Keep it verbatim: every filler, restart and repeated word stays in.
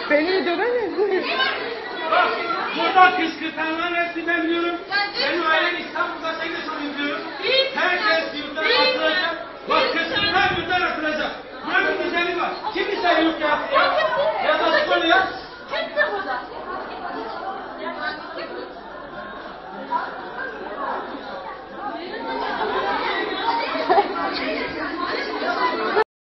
Beni videoda ne? Bak, burada kışkırtanlar resmi ben biliyorum. Benim ailem İstanbul'da sen de çok biliyorum. Herkes yurttan atılacak. Bak kışkırtan yurttan atılacak. Böyle bir düzeni var. Kim ister yurt yapsın?